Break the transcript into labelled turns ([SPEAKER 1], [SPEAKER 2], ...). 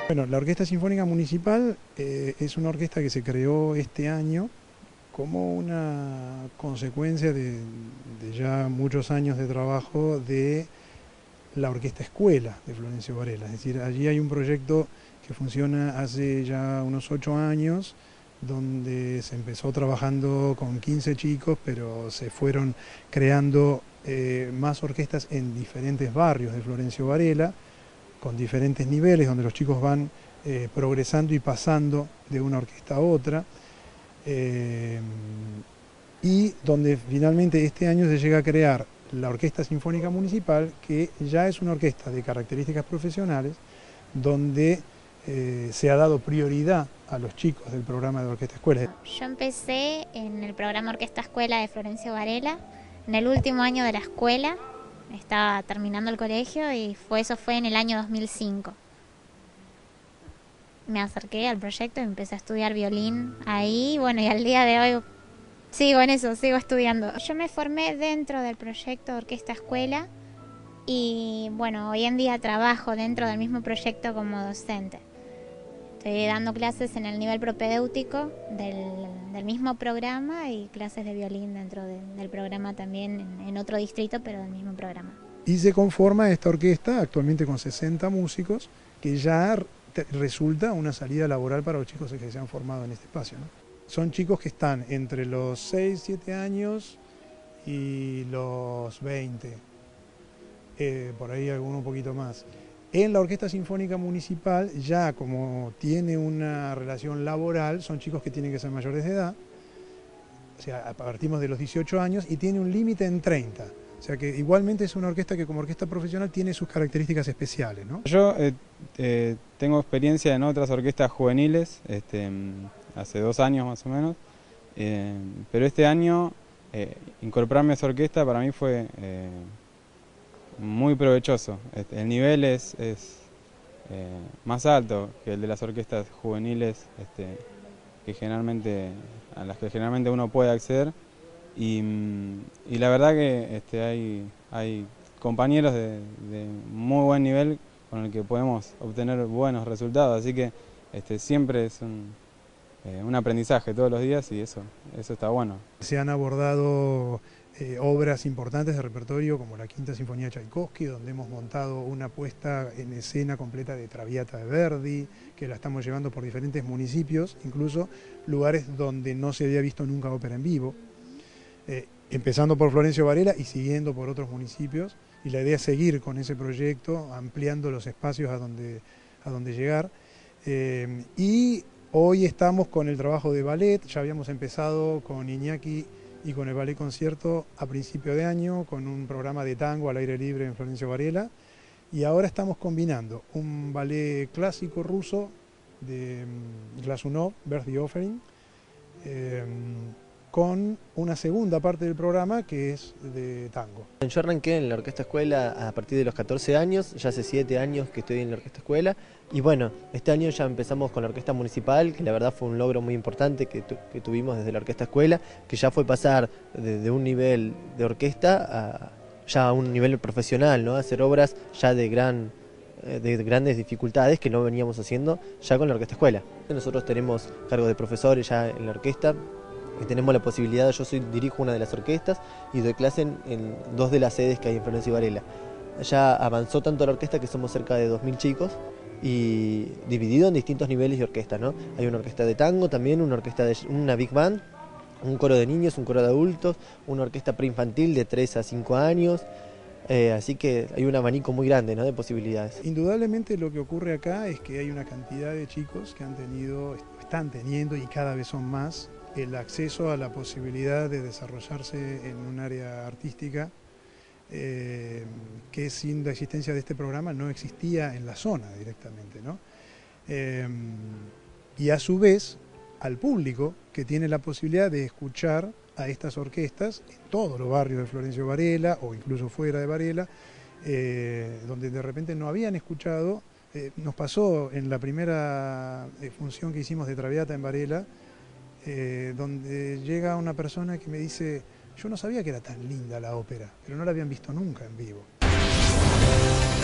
[SPEAKER 1] Bueno, la Orquesta Sinfónica Municipal es una orquesta que se creó este año como una consecuencia de ya muchos años de trabajo de la Orquesta Escuela de Florencio Varela. Es decir, allí hay un proyecto que funciona hace ya unos 8 años, donde se empezó trabajando con 15 chicos, pero se fueron creando más orquestas en diferentes barrios de Florencio Varela, con diferentes niveles, donde los chicos van progresando y pasando de una orquesta a otra, y donde finalmente este año se llega a crear la Orquesta Sinfónica Municipal, que ya es una orquesta de características profesionales, donde se ha dado prioridad a los chicos del programa de Orquesta Escuela.
[SPEAKER 2] Yo empecé en el programa Orquesta Escuela de Florencio Varela, en el último año de la escuela, estaba terminando el colegio y eso fue en el año 2005. Me acerqué al proyecto y empecé a estudiar violín ahí, bueno, y al día de hoy sigo en eso, sigo estudiando. Yo me formé dentro del proyecto de Orquesta Escuela y bueno, hoy en día trabajo dentro del mismo proyecto como docente. Estoy dando clases en el nivel propedéutico del mismo programa y clases de violín dentro del programa también en otro distrito, pero del mismo programa.
[SPEAKER 1] Y se conforma esta orquesta actualmente con 60 músicos, que ya resulta una salida laboral para los chicos que se han formado en este espacio, ¿no? Son chicos que están entre los 6, 7 años y los 20, por ahí alguno un poquito más. En la Orquesta Sinfónica Municipal, ya como tiene una relación laboral, son chicos que tienen que ser mayores de edad, o sea, partimos de los 18 años y tiene un límite en 30. O sea que igualmente es una orquesta que como orquesta profesional tiene sus características especiales, ¿no?
[SPEAKER 3] Yo tengo experiencia en otras orquestas juveniles, hace 2 años más o menos, pero este año incorporarme a esa orquesta para mí fue muy provechoso. El nivel es más alto que el de las orquestas juveniles a las que generalmente uno puede acceder. Y la verdad que hay compañeros de muy buen nivel con el que podemos obtener buenos resultados, así que siempre es un aprendizaje todos los días y eso está bueno.
[SPEAKER 1] Se han abordado obras importantes de repertorio como la Quinta Sinfonía de Tchaikovsky, donde hemos montado una puesta en escena completa de Traviata de Verdi, que la estamos llevando por diferentes municipios, incluso lugares donde no se había visto nunca ópera en vivo. Empezando por Florencio Varela y siguiendo por otros municipios, y la idea es seguir con ese proyecto, ampliando los espacios a donde llegar. Y hoy estamos con el trabajo de ballet, ya habíamos empezado con Iñaki y con el ballet concierto a principio de año, con un programa de tango al aire libre en Florencio Varela, y ahora estamos combinando un ballet clásico ruso de Glazunov, Birthday Offering, con una segunda parte del programa que es de tango.
[SPEAKER 4] Yo arranqué en la Orquesta Escuela a partir de los 14 años, ya hace 7 años que estoy en la Orquesta Escuela, y bueno, este año ya empezamos con la Orquesta Municipal, que la verdad fue un logro muy importante que tuvimos desde la Orquesta Escuela, que ya fue pasar de un nivel de orquesta ya a un nivel profesional, ¿no? Hacer obras ya de grandes dificultades que no veníamos haciendo ya con la Orquesta Escuela. Nosotros tenemos cargo de profesores ya en la orquesta, y tenemos la posibilidad, dirijo una de las orquestas y doy clase en 2 de las sedes que hay en Florencio Varela. Ya avanzó tanto la orquesta que somos cerca de 2000 chicos y dividido en distintos niveles de orquesta, ¿no? Hay una orquesta de tango también, una big band, un coro de niños, un coro de adultos, una orquesta preinfantil de 3 a 5 años, así que hay un abanico muy grande, ¿no?, de posibilidades.
[SPEAKER 1] Indudablemente lo que ocurre acá es que hay una cantidad de chicos que están teniendo y cada vez son más, el acceso a la posibilidad de desarrollarse en un área artística que sin la existencia de este programa no existía en la zona directamente, ¿no? Y a su vez al público que tiene la posibilidad de escuchar a estas orquestas en todos los barrios de Florencio Varela o incluso fuera de Varela, donde de repente no habían escuchado. Nos pasó en la primera función que hicimos de Traviata en Varela, donde llega una persona que me dice: yo no sabía que era tan linda la ópera, pero no la habían visto nunca en vivo.